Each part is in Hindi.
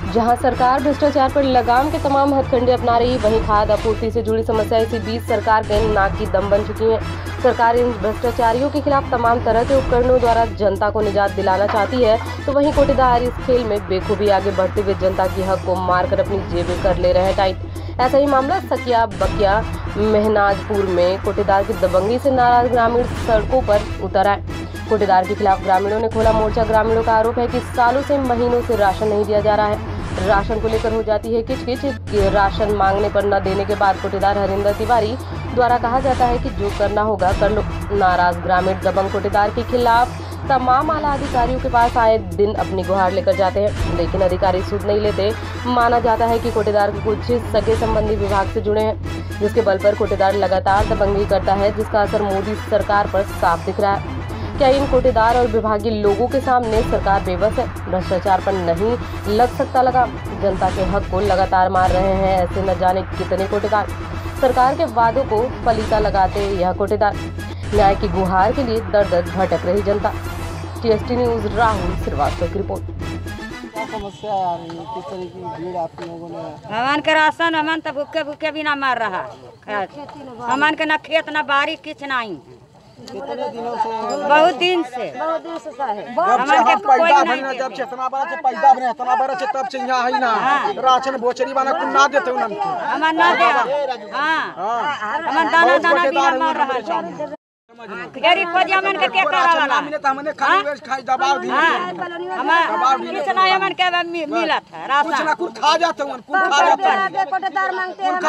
जहां सरकार भ्रष्टाचार पर लगाम के तमाम हथकंडे अपना रही, वहीं खाद्य आपूर्ति से जुड़ी समस्या इसी बीच सरकार के नाक की दम बन चुकी है। सरकार इन भ्रष्टाचारियों के खिलाफ तमाम तरह के उपकरणों द्वारा जनता को निजात दिलाना चाहती है, तो वहीं कोटेदार इस खेल में बेखूबी आगे बढ़ते हुए जनता की हक को मारकर अपनी जेबें कर ले रहे हैं टाइट। ऐसा ही मामला सकिया बकिया महनाजपुर में कोटेदार की दबंगी से नाराज ग्रामीण सड़कों पर उतर आए। कोटेदार के खिलाफ ग्रामीणों ने खोला मोर्चा। ग्रामीणों का आरोप है कि सालों से महीनों से राशन नहीं दिया जा रहा है। राशन को लेकर हो जाती है किचकिच। राशन मांगने पर न देने के बाद कोटेदार हरिंदर तिवारी द्वारा कहा जाता है कि जो करना होगा कर लो। नाराज ग्रामीण दबंग कोटेदार के खिलाफ तमाम आला अधिकारियों के पास आए दिन अपनी गुहार लेकर जाते हैं, लेकिन अधिकारी सुध नहीं लेते। माना जाता है कि कोटेदार के कुछ सगे संबंधी विभाग से जुड़े हैं, जिसके बल पर कोटेदार लगातार दबंगी करता है, जिसका असर मोदी सरकार पर साफ दिख रहा है। क्या इन कोटेदार और विभागीय लोगों के सामने सरकार बेबस है? भ्रष्टाचार पर नहीं लग सकता लगाम। जनता के हक को लगातार मार रहे हैं ऐसे न जाने कितने कोटेदार। सरकार के वादों को पलीता लगाते यह कोटेदार। न्याय की गुहार के लिए दर दर भटक रही जनता। टीएसटी न्यूज राहुल श्रीवास्तव की रिपोर्ट। क्या समस्या आ रही है? किस तरह की भीड़ आप लोगों ने? हमान के राशन हमान तो भूखे भूखे भी ना मार रहा। हमान के ना खेत ना बारी किछ नहीं। कितने दिनों से? बहुत दिन से जब से इतना बड़ा से पैदा बने इतना बड़ा से तब से यहाँ है ना राशन बोचरी बना कुछ ना देते उनके हमान ना दे। हां हमान दाना दाना भी ना मार रहा है। गरीब को जमन के क्या करा वाला हमने खाई दबाव दी हमार कुछ ना हमन के मिला था राशन कुछ ना कुछ खा जाते हैं कुछ खा जाते हैं कोटेदार मांगते हैं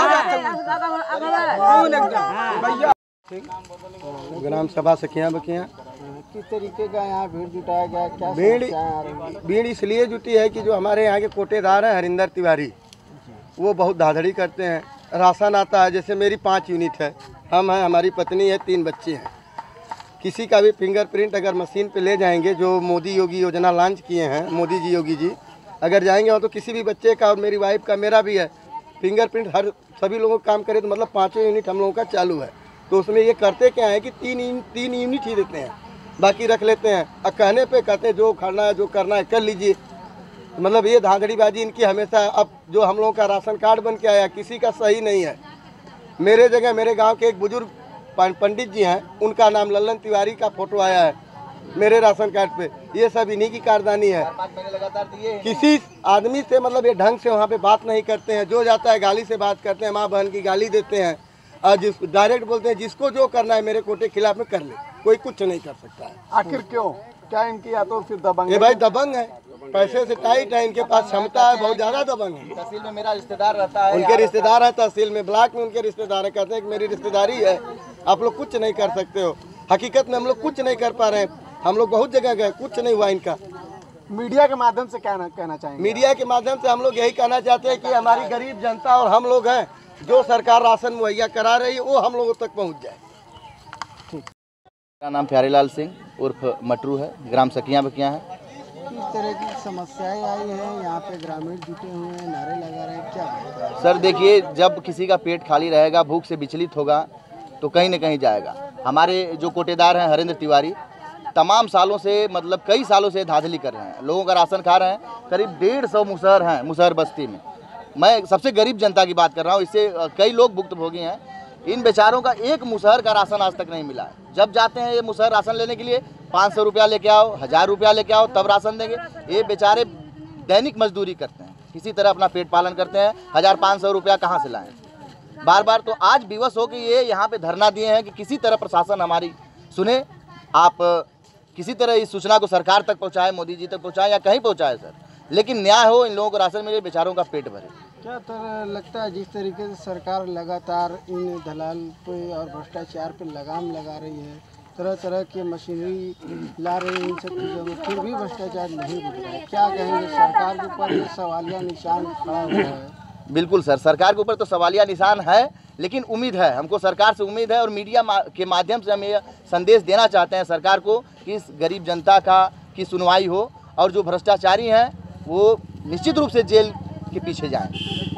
कौन एकदम भैया ग्राम सभा सखिया बकिया। किस तरीके का यहाँ भीड़ जुटाया गया? क्या भीड़ इसलिए जुटी है कि जो हमारे यहाँ के कोटेदार हैं हरिंदर तिवारी, वो बहुत धाधड़ी करते हैं। राशन आता है, जैसे मेरी 5 यूनिट है, हम हैं, हमारी पत्नी है, 3 बच्चे हैं। किसी का भी फिंगरप्रिंट अगर मशीन पे ले जाएंगे, जो मोदी योगी योजना लॉन्च किए हैं मोदी जी योगी जी, अगर जाएंगे तो किसी भी बच्चे का और मेरी वाइफ का मेरा भी है फिंगरप्रिंट, हर सभी लोगों का काम करे तो मतलब 5 यूनिट हम लोगों का चालू है। तो उसमें ये करते क्या है कि 3 यूनिट ही देते हैं, बाकी रख लेते हैं और कहने पे कहते हैं जो खाना है जो करना है कर लीजिए। मतलब ये धांधड़ीबाजी इनकी हमेशा। अब जो हम लोगों का राशन कार्ड बन के आया किसी का सही नहीं है। मेरे जगह मेरे गांव के एक बुजुर्ग पंडित जी हैं, उनका नाम लल्लन तिवारी का फोटो आया है मेरे राशन कार्ड पे। ये सब इन्हीं की कारदानी है। किसी आदमी से मतलब ये ढंग से वहाँ पे बात नहीं करते हैं, जो जाता है गाली से बात करते हैं, माँ बहन की गाली देते हैं और जिस डायरेक्ट बोलते हैं जिसको जो करना है मेरे कोटे खिलाफ में कर ले, कोई कुछ नहीं कर सकता है। आखिर क्यों? क्या इनकी या तो फिर दबंग? ये भाई दबंग है, पैसे से टाइट है, इनके पास क्षमता है, बहुत ज्यादा दबंग है। तहसील में मेरा रिश्तेदार रहता है, उनके रिश्तेदार है तहसील में, ब्लॉक में उनके रिश्तेदार है, कहते हैं कि मेरी रिश्तेदारी है, आप लोग कुछ नहीं कर सकते हो। हकीकत में हम लोग कुछ नहीं कर पा रहे हैं। हम लोग बहुत जगह गए, कुछ नहीं हुआ इनका। मीडिया के माध्यम से क्या कहना चाहेंगे? मीडिया के माध्यम से हम लोग यही कहना चाहते हैं कि हमारी गरीब जनता और हम लोग हैं, जो सरकार राशन मुहैया करा रही है वो हम लोगों तक पहुंच जाए। मेरा नाम प्यारेलाल सिंह उर्फ मटरू है, ग्राम सकिया बकिया है। किस तरह की समस्याएं आई हैं? यहाँ पे ग्रामीण जुटे हुए हैं, नारे लगा रहे हैं, क्या? सर देखिए, जब किसी का पेट खाली रहेगा, भूख से विचलित होगा तो कहीं न कहीं जाएगा। हमारे जो कोटेदार हैं हरिंदर तिवारी तमाम सालों से मतलब कई सालों से धांधली कर रहे हैं, लोगों का राशन खा रहे हैं। करीब 150 मुसहर हैं मुसहर बस्ती में। मैं सबसे गरीब जनता की बात कर रहा हूँ, इससे कई लोग भुक्तभोगी हैं। इन बेचारों का एक मुसहर का राशन आज तक नहीं मिला है। जब जाते हैं ये मुसहर राशन लेने के लिए 500 रुपया लेके आओ, 1000 रुपया लेके आओ, तब राशन देंगे। ये बेचारे दैनिक मजदूरी करते हैं, किसी तरह अपना पेट पालन करते हैं। 1500 रुपया कहाँ से लाएं बार बार। तो आज विवश हो कि ये यहाँ पे धरना दिए हैं कि किसी तरह प्रशासन हमारी सुने, आप किसी तरह इस सूचना को सरकार तक पहुँचाए, मोदी जी तक पहुँचाए या कहीं पहुँचाए सर, लेकिन न्याय हो, इन लोगों को राशन मिले, बेचारों का पेट भरे। क्या तरह लगता है जिस तरीके से सरकार लगातार इन दलाल पे और भ्रष्टाचार पे लगाम लगा रही है, तरह तरह की मशीनरी ला रही है इन सब चीज़ों में, फिर भी भ्रष्टाचार नहीं रुक रहा है? क्या कहेंगे? सरकार के ऊपर ये सवालिया निशान खड़ा हुआ है। बिल्कुल सर, सरकार के ऊपर तो सवालिया निशान है, लेकिन उम्मीद है, हमको सरकार से उम्मीद है और मीडिया के माध्यम से हम ये संदेश देना चाहते हैं सरकार को कि इस गरीब जनता की सुनवाई हो और जो भ्रष्टाचारी हैं वो निश्चित रूप से जेल के पीछे जाएं।